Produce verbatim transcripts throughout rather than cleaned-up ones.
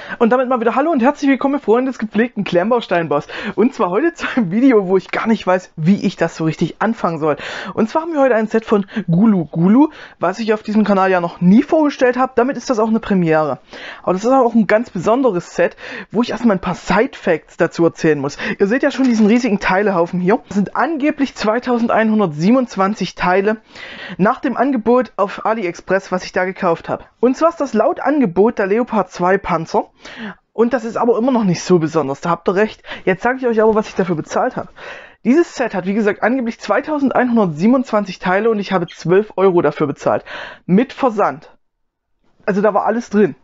Und damit mal wieder hallo und herzlich willkommen, Freunde des gepflegten Kleinbausteinbaus. Und zwar heute zu einem Video, wo ich gar nicht weiß, wie ich das so richtig anfangen soll. Und zwar haben wir heute ein Set von Gulu Gulu, was ich auf diesem Kanal ja noch nie vorgestellt habe. Damit ist das auch eine Premiere. Aber das ist auch ein ganz besonderes Set, wo ich erstmal ein paar Side-Facts dazu erzählen muss. Ihr seht ja schon diesen riesigen Teilehaufen hier. Das sind angeblich zweitausendeinhundertsiebenundzwanzig Teile nach dem Angebot auf AliExpress, was ich da gekauft habe. Und zwar ist das laut Angebot der Leopard zwei Panzer. Und das ist aber immer noch nicht so besonders, da habt ihr recht. Jetzt sage ich euch aber, was ich dafür bezahlt habe. Dieses Set hat, wie gesagt, angeblich zweitausendeinhundertsiebenundzwanzig Teile und ich habe zwölf Euro dafür bezahlt. Mit Versand. Also da war alles drin.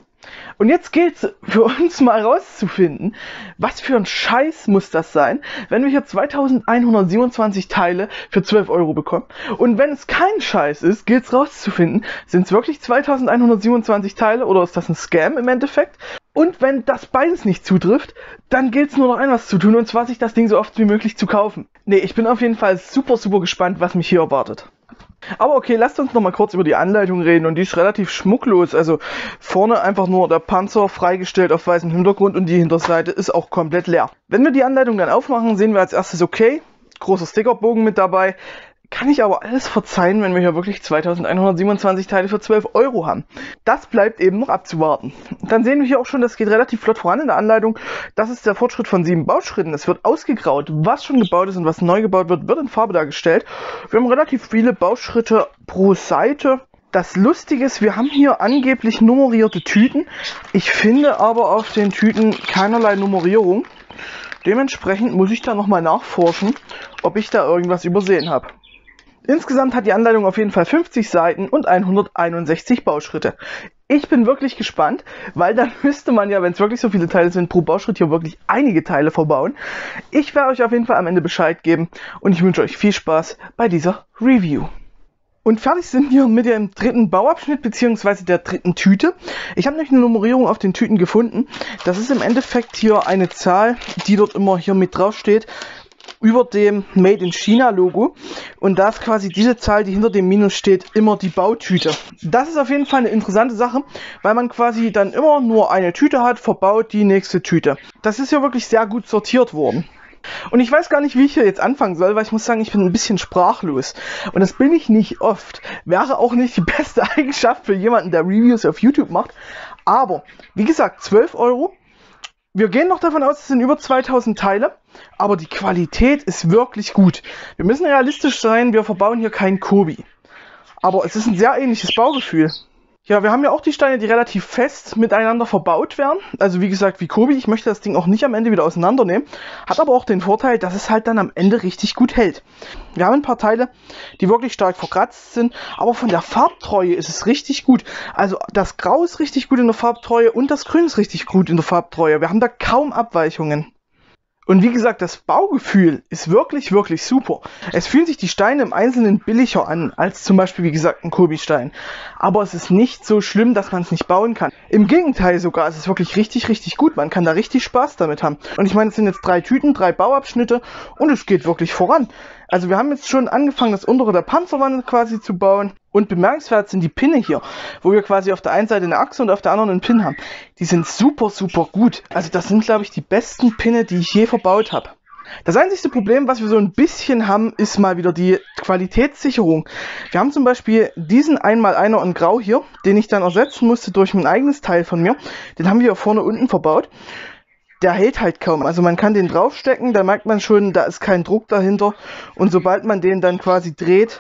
Und jetzt geht's für uns mal rauszufinden, was für ein Scheiß muss das sein, wenn wir hier zweitausendeinhundertsiebenundzwanzig Teile für zwölf Euro bekommen. Und wenn es kein Scheiß ist, gilt's rauszufinden, sind es wirklich zweitausendeinhundertsiebenundzwanzig Teile oder ist das ein Scam im Endeffekt? Und wenn das beides nicht zutrifft, dann gilt's nur noch ein was zu tun, und zwar sich das Ding so oft wie möglich zu kaufen. Nee, ich bin auf jeden Fall super, super gespannt, was mich hier erwartet. Aber okay, lasst uns noch mal kurz über die Anleitung reden, und die ist relativ schmucklos. Also vorne einfach nur der Panzer freigestellt auf weißem Hintergrund und die Hinterseite ist auch komplett leer. Wenn wir die Anleitung dann aufmachen, sehen wir als erstes okay, großer Stickerbogen mit dabei. Kann ich aber alles verzeihen, wenn wir hier wirklich zweitausendeinhundertsiebenundzwanzig Teile für zwölf Euro haben. Das bleibt eben noch abzuwarten. Dann sehen wir hier auch schon, das geht relativ flott voran in der Anleitung. Das ist der Fortschritt von sieben Bauschritten. Es wird ausgegraut. Was schon gebaut ist und was neu gebaut wird, wird in Farbe dargestellt. Wir haben relativ viele Bauschritte pro Seite. Das Lustige ist, wir haben hier angeblich nummerierte Tüten. Ich finde aber auf den Tüten keinerlei Nummerierung. Dementsprechend muss ich da nochmal nachforschen, ob ich da irgendwas übersehen habe. Insgesamt hat die Anleitung auf jeden Fall fünfzig Seiten und hunderteinundsechzig Bauschritte. Ich bin wirklich gespannt, weil dann müsste man ja, wenn es wirklich so viele Teile sind, pro Bauschritt hier wirklich einige Teile verbauen. Ich werde euch auf jeden Fall am Ende Bescheid geben und ich wünsche euch viel Spaß bei dieser Review. Und fertig sind wir mit dem dritten Bauabschnitt bzw. der dritten Tüte. Ich habe nämlich eine Nummerierung auf den Tüten gefunden. Das ist im Endeffekt hier eine Zahl, die dort immer hier mit drauf steht, über dem Made in China Logo, und da ist quasi diese Zahl, die hinter dem Minus steht, immer die Bautüte. Das ist auf jeden Fall eine interessante Sache, weil man quasi dann immer nur eine Tüte hat, verbaut die nächste Tüte. Das ist ja wirklich sehr gut sortiert worden. Und ich weiß gar nicht, wie ich hier jetzt anfangen soll, weil ich muss sagen, ich bin ein bisschen sprachlos. Und das bin ich nicht oft. Wäre auch nicht die beste Eigenschaft für jemanden, der Reviews auf YouTube macht. Aber, wie gesagt, zwölf Euro. Wir gehen noch davon aus, es sind über zweitausend Teile, aber die Qualität ist wirklich gut. Wir müssen realistisch sein, wir verbauen hier kein Kobi. Aber es ist ein sehr ähnliches Baugefühl. Ja, wir haben ja auch die Steine, die relativ fest miteinander verbaut werden. Also wie gesagt, wie Kobi. Ich möchte das Ding auch nicht am Ende wieder auseinandernehmen. Hat aber auch den Vorteil, dass es halt dann am Ende richtig gut hält. Wir haben ein paar Teile, die wirklich stark verkratzt sind. Aber von der Farbtreue ist es richtig gut. Also das Grau ist richtig gut in der Farbtreue und das Grün ist richtig gut in der Farbtreue. Wir haben da kaum Abweichungen. Und wie gesagt, das Baugefühl ist wirklich, wirklich super. Es fühlen sich die Steine im Einzelnen billiger an, als zum Beispiel, wie gesagt, ein Kobi-Stein. Aber es ist nicht so schlimm, dass man es nicht bauen kann. Im Gegenteil sogar, es ist wirklich richtig, richtig gut. Man kann da richtig Spaß damit haben. Und ich meine, es sind jetzt drei Tüten, drei Bauabschnitte und es geht wirklich voran. Also wir haben jetzt schon angefangen, das untere der Panzerwand quasi zu bauen. Und bemerkenswert sind die Pinne hier, wo wir quasi auf der einen Seite eine Achse und auf der anderen einen Pin haben. Die sind super, super gut. Also das sind, glaube ich, die besten Pinne, die ich je verbaut habe. Das einzige Problem, was wir so ein bisschen haben, ist mal wieder die Qualitätssicherung. Wir haben zum Beispiel diesen einmal einer in Grau hier, den ich dann ersetzen musste durch mein eigenes Teil von mir. Den haben wir hier vorne unten verbaut. Der hält halt kaum. Also man kann den draufstecken, da merkt man schon, da ist kein Druck dahinter. Und sobald man den dann quasi dreht,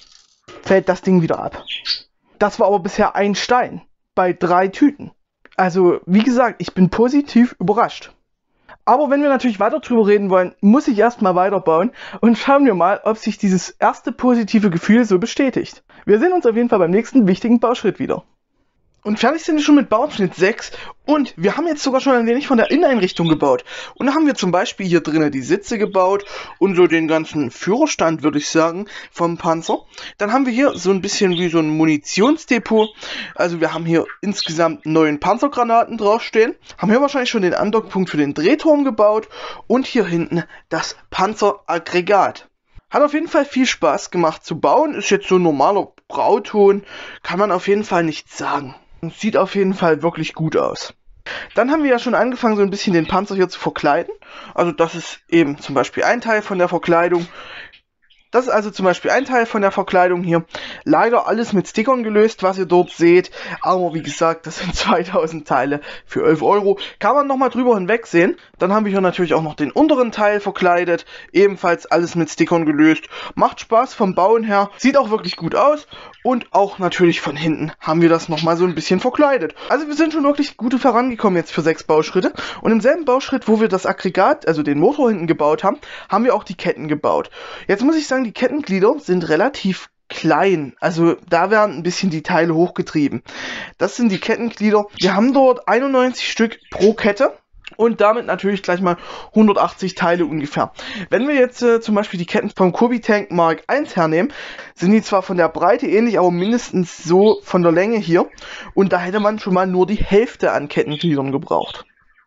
fällt das Ding wieder ab. Das war aber bisher ein Stein bei drei Tüten. Also wie gesagt, ich bin positiv überrascht. Aber wenn wir natürlich weiter drüber reden wollen, muss ich erstmal weiterbauen und schauen wir mal, ob sich dieses erste positive Gefühl so bestätigt. Wir sehen uns auf jeden Fall beim nächsten wichtigen Bauschritt wieder. Und fertig sind wir schon mit Bauabschnitt sechs und wir haben jetzt sogar schon ein wenig von der Inneneinrichtung gebaut. Und da haben wir zum Beispiel hier drinnen die Sitze gebaut und so den ganzen Führerstand, würde ich sagen, vom Panzer. Dann haben wir hier so ein bisschen wie so ein Munitionsdepot. Also wir haben hier insgesamt neun Panzergranaten draufstehen. Haben hier wahrscheinlich schon den Andockpunkt für den Drehturm gebaut und hier hinten das Panzeraggregat. Hat auf jeden Fall viel Spaß gemacht zu bauen. Ist jetzt so ein normaler Grauton. Kann man auf jeden Fall nicht sagen. Sieht auf jeden Fall wirklich gut aus. Dann haben wir ja schon angefangen, so ein bisschen den Panzer hier zu verkleiden. Also das ist eben zum Beispiel ein Teil von der Verkleidung. Das ist also zum Beispiel ein Teil von der Verkleidung hier. Leider alles mit Stickern gelöst, was ihr dort seht. Aber wie gesagt, das sind zweitausend Teile für elf Euro. Kann man nochmal drüber hinwegsehen. Dann haben wir hier natürlich auch noch den unteren Teil verkleidet. Ebenfalls alles mit Stickern gelöst. Macht Spaß vom Bauen her. Sieht auch wirklich gut aus. Und auch natürlich von hinten haben wir das nochmal so ein bisschen verkleidet. Also wir sind schon wirklich gut vorangekommen jetzt für sechs Bauschritte. Und im selben Bauschritt, wo wir das Aggregat, also den Motor hinten gebaut haben, haben wir auch die Ketten gebaut. Jetzt muss ich sagen, die Kettenglieder sind relativ klein. Also da werden ein bisschen die Teile hochgetrieben. Das sind die Kettenglieder. Wir haben dort einundneunzig Stück pro Kette. Und damit natürlich gleich mal hundertachtzig Teile ungefähr. Wenn wir jetzt äh, zum Beispiel die Ketten vom Kobi Tank Mark eins hernehmen, sind die zwar von der Breite ähnlich, aber mindestens so von der Länge hier. Und da hätte man schon mal nur die Hälfte an Kettengliedern gebraucht.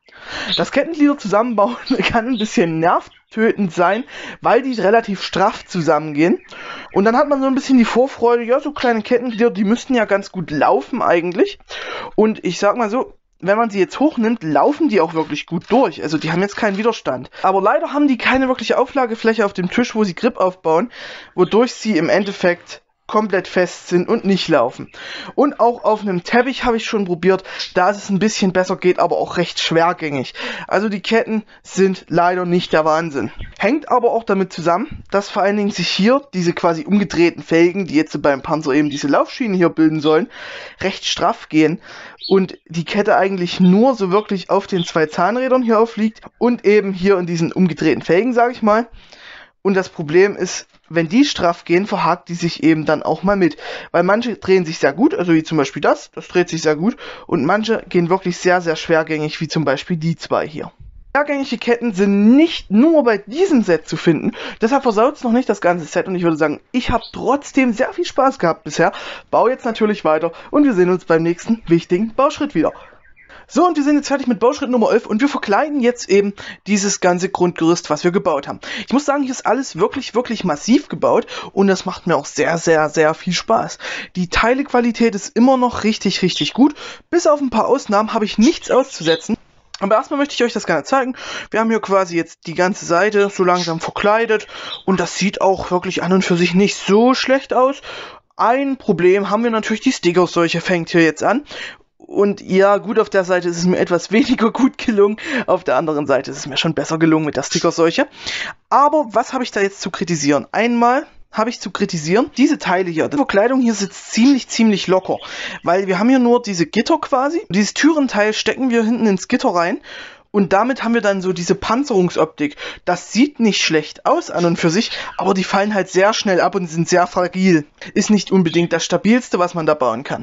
Das Kettenglieder zusammenbauen kann ein bisschen nervtötend sein, weil die relativ straff zusammengehen. Und dann hat man so ein bisschen die Vorfreude, ja, so kleine Kettenglieder, die müssten ja ganz gut laufen eigentlich. Und ich sag mal so, wenn man sie jetzt hochnimmt, laufen die auch wirklich gut durch. Also die haben jetzt keinen Widerstand. Aber leider haben die keine wirkliche Auflagefläche auf dem Tisch, wo sie Grip aufbauen, wodurch sie im Endeffekt komplett fest sind und nicht laufen. Und auch auf einem Teppich habe ich schon probiert, da es ein bisschen besser geht, aber auch recht schwergängig. Also die Ketten sind leider nicht der Wahnsinn. Hängt aber auch damit zusammen, dass vor allen Dingen sich hier diese quasi umgedrehten Felgen, die jetzt beim Panzer eben diese Laufschienen hier bilden sollen, recht straff gehen und die Kette eigentlich nur so wirklich auf den zwei Zahnrädern hier aufliegt und eben hier in diesen umgedrehten Felgen, sage ich mal. Und das Problem ist, wenn die straff gehen, verhakt die sich eben dann auch mal mit. Weil manche drehen sich sehr gut, also wie zum Beispiel das, das dreht sich sehr gut. Und manche gehen wirklich sehr, sehr schwergängig, wie zum Beispiel die zwei hier. Schwergängige Ketten sind nicht nur bei diesem Set zu finden, deshalb versaut es noch nicht das ganze Set. Und ich würde sagen, ich habe trotzdem sehr viel Spaß gehabt bisher. Baue jetzt natürlich weiter und wir sehen uns beim nächsten wichtigen Bauschritt wieder. So, und wir sind jetzt fertig mit Bauschritt Nummer elf und wir verkleiden jetzt eben dieses ganze Grundgerüst, was wir gebaut haben. Ich muss sagen, hier ist alles wirklich, wirklich massiv gebaut und das macht mir auch sehr, sehr, sehr viel Spaß. Die Teilequalität ist immer noch richtig, richtig gut. Bis auf ein paar Ausnahmen habe ich nichts auszusetzen. Aber erstmal möchte ich euch das gerne zeigen. Wir haben hier quasi jetzt die ganze Seite so langsam verkleidet und das sieht auch wirklich an und für sich nicht so schlecht aus. Ein Problem haben wir natürlich, die Stickerseuche fängt hier jetzt an. Und ja, gut, auf der Seite ist es mir etwas weniger gut gelungen. Auf der anderen Seite ist es mir schon besser gelungen mit der Stickerseuche. Aber was habe ich da jetzt zu kritisieren? Einmal habe ich zu kritisieren, diese Teile hier, die Verkleidung hier sitzt ziemlich, ziemlich locker. Weil wir haben hier nur diese Gitter quasi. Dieses Türenteil stecken wir hinten ins Gitter rein. Und damit haben wir dann so diese Panzerungsoptik. Das sieht nicht schlecht aus an und für sich, aber die fallen halt sehr schnell ab und sind sehr fragil. Ist nicht unbedingt das stabilste, was man da bauen kann.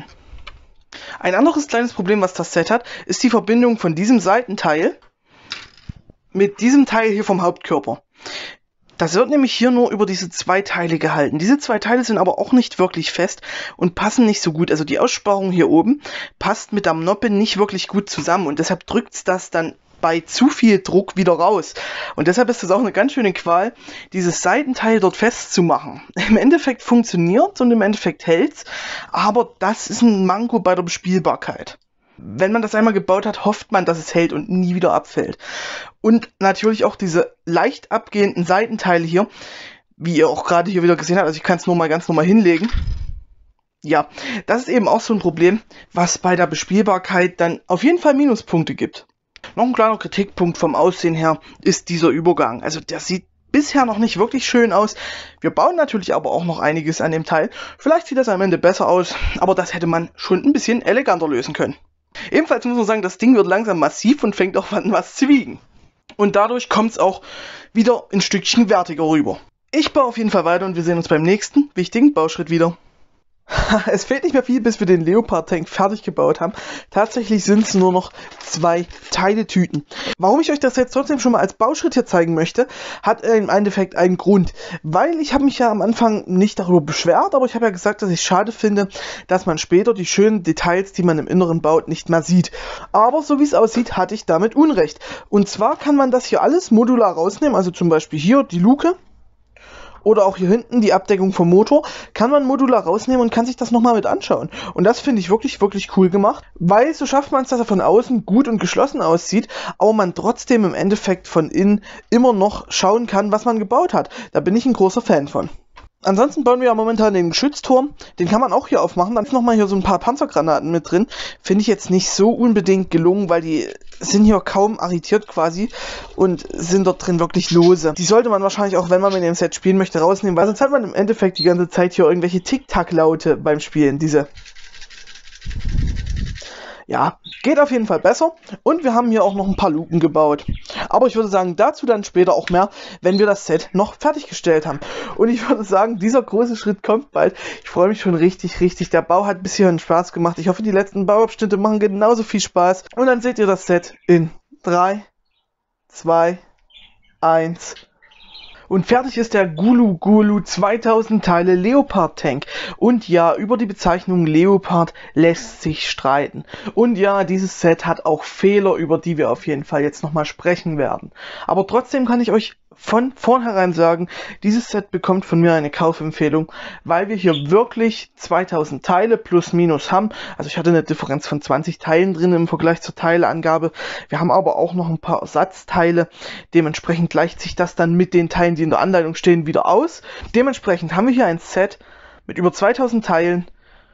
Ein anderes kleines Problem, was das Set hat, ist die Verbindung von diesem Seitenteil mit diesem Teil hier vom Hauptkörper. Das wird nämlich hier nur über diese zwei Teile gehalten. Diese zwei Teile sind aber auch nicht wirklich fest und passen nicht so gut. Also die Aussparung hier oben passt mit der Noppe nicht wirklich gut zusammen und deshalb drückt es das dann bei zu viel Druck wieder raus. Und deshalb ist das auch eine ganz schöne Qual, dieses Seitenteil dort festzumachen. Im Endeffekt funktioniert und im Endeffekt hält's, aber das ist ein Manko bei der Bespielbarkeit. Wenn man das einmal gebaut hat, hofft man, dass es hält und nie wieder abfällt. Und natürlich auch diese leicht abgehenden Seitenteile hier, wie ihr auch gerade hier wieder gesehen habt, also ich kann es nur mal ganz normal hinlegen. Ja, das ist eben auch so ein Problem, was bei der Bespielbarkeit dann auf jeden Fall Minuspunkte gibt. Noch ein kleiner Kritikpunkt vom Aussehen her ist dieser Übergang. Also der sieht bisher noch nicht wirklich schön aus. Wir bauen natürlich aber auch noch einiges an dem Teil. Vielleicht sieht das am Ende besser aus, aber das hätte man schon ein bisschen eleganter lösen können. Ebenfalls muss man sagen, das Ding wird langsam massiv und fängt auch an was zu wiegen. Und dadurch kommt es auch wieder ein Stückchen wertiger rüber. Ich baue auf jeden Fall weiter und wir sehen uns beim nächsten wichtigen Bauschritt wieder. Es fehlt nicht mehr viel, bis wir den Leopard Tank fertig gebaut haben. Tatsächlich sind es nur noch zwei Teiletüten. Warum ich euch das jetzt trotzdem schon mal als Bauschritt hier zeigen möchte, hat im Endeffekt einen Grund. Weil ich habe mich ja am Anfang nicht darüber beschwert, aber ich habe ja gesagt, dass ich es schade finde, dass man später die schönen Details, die man im Inneren baut, nicht mehr sieht. Aber so wie es aussieht, hatte ich damit Unrecht. Und zwar kann man das hier alles modular rausnehmen, also zum Beispiel hier die Luke. oder auch hier hinten die Abdeckung vom Motor, kann man modular rausnehmen und kann sich das nochmal mit anschauen. Und das finde ich wirklich, wirklich cool gemacht, weil so schafft man es, dass er von außen gut und geschlossen aussieht, aber man trotzdem im Endeffekt von innen immer noch schauen kann, was man gebaut hat. Da bin ich ein großer Fan von. Ansonsten bauen wir ja momentan den Geschützturm, den kann man auch hier aufmachen, dann ist nochmal hier so ein paar Panzergranaten mit drin, finde ich jetzt nicht so unbedingt gelungen, weil die sind hier kaum arretiert quasi und sind dort drin wirklich lose. Die sollte man wahrscheinlich auch, wenn man mit dem Set spielen möchte, rausnehmen, weil sonst hat man im Endeffekt die ganze Zeit hier irgendwelche Tick-Tack-Laute beim Spielen, diese... Ja, geht auf jeden Fall besser. Und wir haben hier auch noch ein paar Luken gebaut. Aber ich würde sagen, dazu dann später auch mehr, wenn wir das Set noch fertiggestellt haben. Und ich würde sagen, dieser große Schritt kommt bald. Ich freue mich schon richtig, richtig. Der Bau hat bis hierhin Spaß gemacht. Ich hoffe, die letzten Bauabschnitte machen genauso viel Spaß. Und dann seht ihr das Set in drei, zwei, eins... Und fertig ist der Gulu Gulu zweitausend Teile Leopard Tank. Und ja, über die Bezeichnung Leopard lässt sich streiten. Und ja, dieses Set hat auch Fehler, über die wir auf jeden Fall jetzt nochmal sprechen werden. Aber trotzdem kann ich euch von vornherein sagen, dieses Set bekommt von mir eine Kaufempfehlung, weil wir hier wirklich zweitausend Teile plus minus haben. Also ich hatte eine Differenz von zwanzig Teilen drin im Vergleich zur Teileangabe. Wir haben aber auch noch ein paar Ersatzteile. Dementsprechend gleicht sich das dann mit den Teilen, die in der Anleitung stehen, wieder aus. Dementsprechend haben wir hier ein Set mit über zweitausend Teilen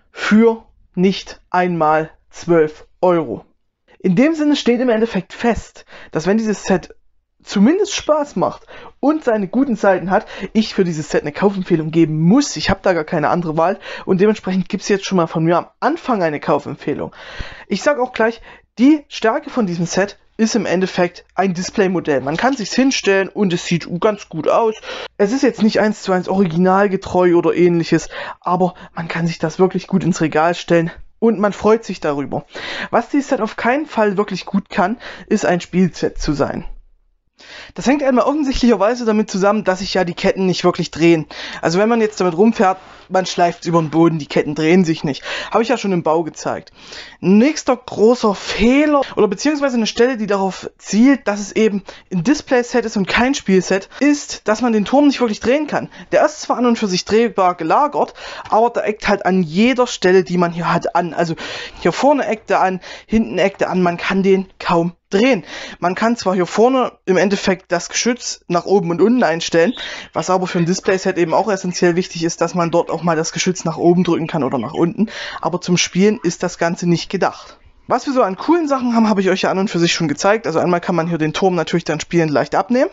für nicht einmal zwölf Euro. In dem Sinne steht im Endeffekt fest, dass wenn dieses Set zumindest Spaß macht und seine guten Seiten hat, ich für dieses Set eine Kaufempfehlung geben muss. Ich habe da gar keine andere Wahl und dementsprechend gibt es jetzt schon mal von mir am Anfang eine Kaufempfehlung. Ich sage auch gleich, die Stärke von diesem Set ist im Endeffekt ein Displaymodell. Man kann sich's hinstellen und es sieht ganz gut aus. Es ist jetzt nicht eins zu eins originalgetreu oder ähnliches, aber man kann sich das wirklich gut ins Regal stellen. Und man freut sich darüber. Was dieses Set auf keinen Fall wirklich gut kann, ist ein Spielset zu sein. Das hängt einmal offensichtlicherweise damit zusammen, dass sich ja die Ketten nicht wirklich drehen. Also wenn man jetzt damit rumfährt, man schleift über den Boden, die Ketten drehen sich nicht. Habe ich ja schon im Bau gezeigt. Nächster großer Fehler oder beziehungsweise eine Stelle, die darauf zielt, dass es eben ein Display-Set ist und kein Spielset, ist, dass man den Turm nicht wirklich drehen kann. Der ist zwar an und für sich drehbar gelagert, aber der eckt halt an jeder Stelle, die man hier hat, an. Also hier vorne eckt er an, hinten eckt er an, man kann den kaum drehen. Man kann zwar hier vorne im Endeffekt das Geschütz nach oben und unten einstellen, was aber für ein Display-Set eben auch essentiell wichtig ist, dass man dort auch mal das Geschütz nach oben drücken kann oder nach unten, aber zum Spielen ist das Ganze nicht gedacht. Was wir so an coolen Sachen haben, habe ich euch ja an und für sich schon gezeigt. Also einmal kann man hier den Turm natürlich dann spielend leicht abnehmen.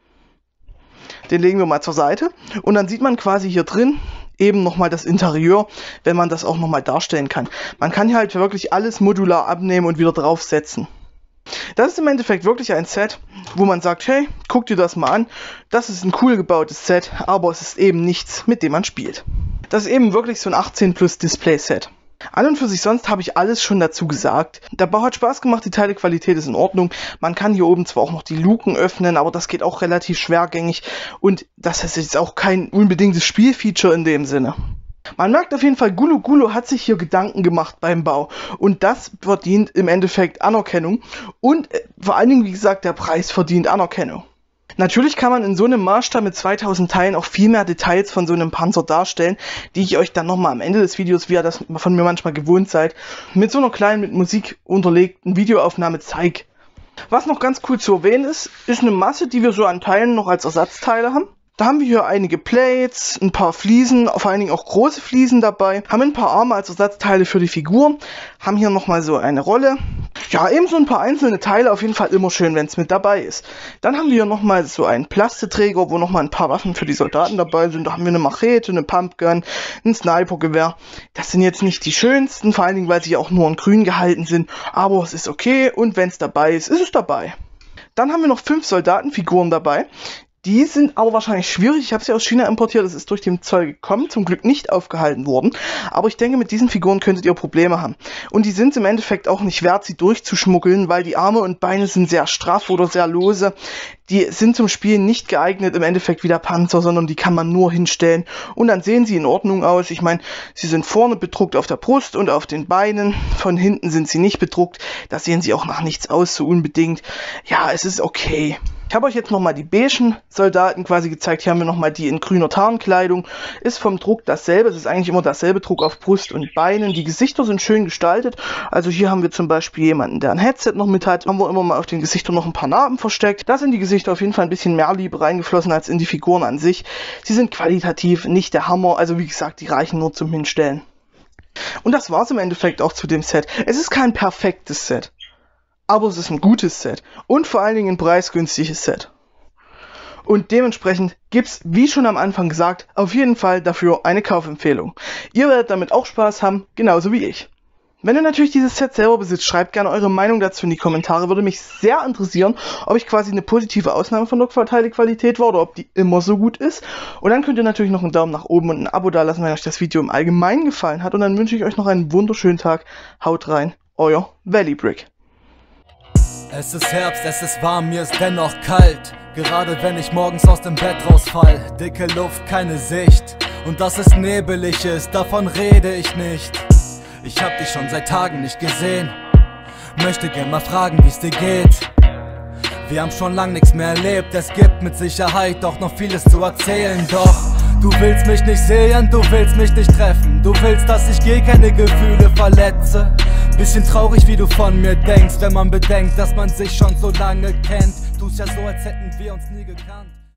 Den legen wir mal zur Seite und dann sieht man quasi hier drin eben nochmal das Interieur, wenn man das auch nochmal darstellen kann. Man kann hier halt wirklich alles modular abnehmen und wieder draufsetzen. Das ist im Endeffekt wirklich ein Set, wo man sagt, hey, guck dir das mal an, das ist ein cool gebautes Set, aber es ist eben nichts, mit dem man spielt. Das ist eben wirklich so ein achtzehn plus Display Set. An und für sich sonst habe ich alles schon dazu gesagt. Der Bau hat Spaß gemacht, die Teilequalität ist in Ordnung. Man kann hier oben zwar auch noch die Luken öffnen, aber das geht auch relativ schwergängig und das ist jetzt auch kein unbedingtes Spielfeature in dem Sinne. Man merkt auf jeden Fall, Gulu Gulu hat sich hier Gedanken gemacht beim Bau und das verdient im Endeffekt Anerkennung und äh, vor allen Dingen, wie gesagt, der Preis verdient Anerkennung. Natürlich kann man in so einem Maßstab mit zweitausend Teilen auch viel mehr Details von so einem Panzer darstellen, die ich euch dann nochmal am Ende des Videos, wie ihr das von mir manchmal gewohnt seid, mit so einer kleinen, mit Musik unterlegten Videoaufnahme zeige. Was noch ganz cool zu erwähnen ist, ist eine Masse, die wir so an Teilen noch als Ersatzteile haben. Da haben wir hier einige Plates, ein paar Fliesen, vor allen Dingen auch große Fliesen dabei, haben ein paar Arme als Ersatzteile für die Figur, haben hier nochmal so eine Rolle. Ja, eben so ein paar einzelne Teile, auf jeden Fall immer schön, wenn es mit dabei ist. Dann haben wir hier nochmal so einen Plasteträger, wo nochmal ein paar Waffen für die Soldaten dabei sind. Da haben wir eine Machete, eine Pumpgun, ein Snipergewehr. Das sind jetzt nicht die schönsten, vor allen Dingen, weil sie auch nur in grün gehalten sind, aber es ist okay und wenn es dabei ist, ist es dabei. Dann haben wir noch fünf Soldatenfiguren dabei. Die sind aber wahrscheinlich schwierig. Ich habe sie aus China importiert. Das ist durch den Zoll gekommen. Zum Glück nicht aufgehalten worden. Aber ich denke, mit diesen Figuren könntet ihr Probleme haben. Und die sind im Endeffekt auch nicht wert, sie durchzuschmuggeln, weil die Arme und Beine sind sehr straff oder sehr lose. Die sind zum Spielen nicht geeignet im Endeffekt wie der Panzer, sondern die kann man nur hinstellen. Und dann sehen sie in Ordnung aus. Ich meine, sie sind vorne bedruckt auf der Brust und auf den Beinen. Von hinten sind sie nicht bedruckt. Da sehen sie auch nach nichts aus, so unbedingt. Ja, es ist okay. Ich habe euch jetzt nochmal die beigen Soldaten quasi gezeigt. Hier haben wir nochmal die in grüner Tarnkleidung. Ist vom Druck dasselbe. Es ist eigentlich immer dasselbe Druck auf Brust und Beinen. Die Gesichter sind schön gestaltet. Also hier haben wir zum Beispiel jemanden, der ein Headset noch mit hat. Haben wir immer mal auf den Gesichtern noch ein paar Narben versteckt. Da sind die Gesichter auf jeden Fall ein bisschen mehr Liebe reingeflossen als in die Figuren an sich. Sie sind qualitativ nicht der Hammer. Also wie gesagt, die reichen nur zum Hinstellen. Und das war es im Endeffekt auch zu dem Set. Es ist kein perfektes Set. Aber es ist ein gutes Set und vor allen Dingen ein preisgünstiges Set. Und dementsprechend gibt's, wie schon am Anfang gesagt, auf jeden Fall dafür eine Kaufempfehlung. Ihr werdet damit auch Spaß haben, genauso wie ich. Wenn ihr natürlich dieses Set selber besitzt, schreibt gerne eure Meinung dazu in die Kommentare. Würde mich sehr interessieren, ob ich quasi eine positive Ausnahme von der Teilqualität war oder ob die immer so gut ist. Und dann könnt ihr natürlich noch einen Daumen nach oben und ein Abo da lassen, wenn euch das Video im Allgemeinen gefallen hat. Und dann wünsche ich euch noch einen wunderschönen Tag. Haut rein, euer Valleybrick. Es ist Herbst, es ist warm, mir ist dennoch kalt. Gerade wenn ich morgens aus dem Bett rausfall. Dicke Luft, keine Sicht. Und dass es nebelig ist, davon rede ich nicht. Ich hab dich schon seit Tagen nicht gesehen. Möchte gern mal fragen, wie's dir geht. Wir haben schon lang nichts mehr erlebt. Es gibt mit Sicherheit doch noch vieles zu erzählen. Doch du willst mich nicht sehen, du willst mich nicht treffen. Du willst, dass ich je keine Gefühle verletze. Bisschen traurig, wie du von mir denkst, wenn man bedenkt, dass man sich schon so lange kennt. Tu's ja so, als hätten wir uns nie gekannt.